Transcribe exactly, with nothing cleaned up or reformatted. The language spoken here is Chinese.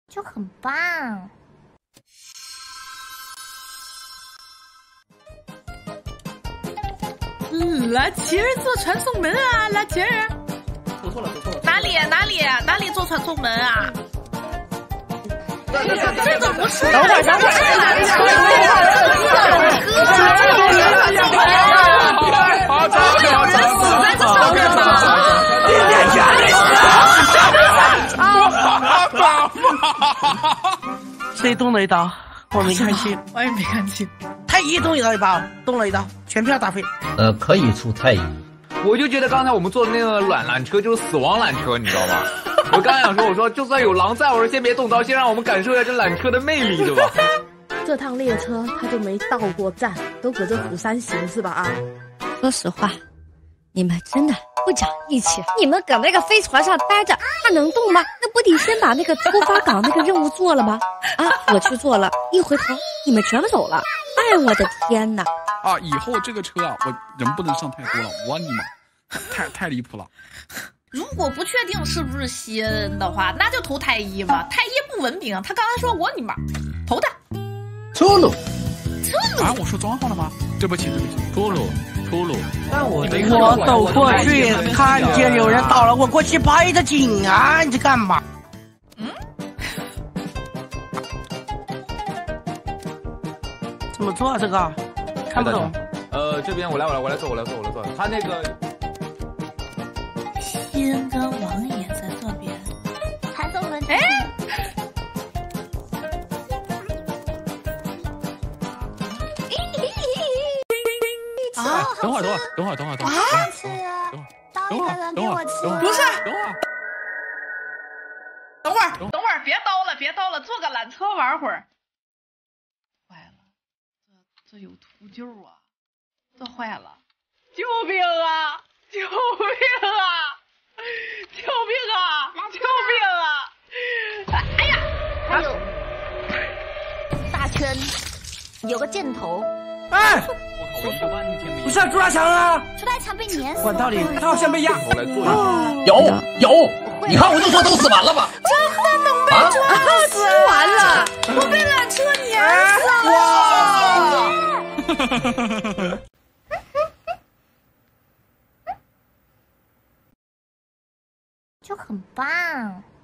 就很棒。 嗯，拉齐儿坐传送门啊，拉齐儿。 走错了，走错了。 哪里哪里哪里坐传送门啊？这个不是。 等会儿，等会儿， 好，有人死在这上面吗？ 谁动了一刀？我没看清， 我也没看清。 太医动一刀一刀，动了一刀，全票打飞。 呃，可以出太医。 我就觉得刚才我们坐的那个缆缆车就是死亡缆车，你知道吧？我刚想说，我说就算有狼在，我说先别动刀，先让我们感受一下这缆车的魅力，对吧？ 这趟列车他就没到过站，都搁这釜山行是吧？啊， 说实话，你们真的不长义气。你们搁那个飞船上待着，它能动吗？那不得先把那个出发港那个任务做了吗？啊，我去做了，一回头你们全走了。哎，我的天哪！ 啊，以后这个车啊，我人不能上太多了，我你妈，太太离谱了。 如果不确定是不是西恩的话，那就投太医嘛。太医不文明，他刚才说我你妈，投他。 出路， 出路。 啊，我说脏话了吗？对不起，对不起。 出路，出路。 但我我走过去，看见有人倒了，我过去拍着景啊！你在干嘛？ 嗯？ 怎么做啊？这个看不懂。 呃，这边我来，我来，我来做，我来做，我来做。他那个。 西恩跟王爷在这边， 传送门。 哎， 啊！等会儿，等会儿，等会儿，等会儿，等会儿，等会儿，等会儿， 等会儿，等会儿， 不是， 等会儿， 等会儿，等会儿，别叨了，别叨了，坐个缆车玩会儿。坏了，这这有秃鹫啊，这坏了，救命啊！救命啊！救命啊！救命啊！哎呀！ 还有大圈，有个箭头。 哎，不是朱大强啊！ 朱大强被碾死了。 管道里，他好像被压。 我来做一下。 有有，你看我就说都死完了吧？ 真的能被抓死完了！我被缆车碾死了！哇！ 就很棒。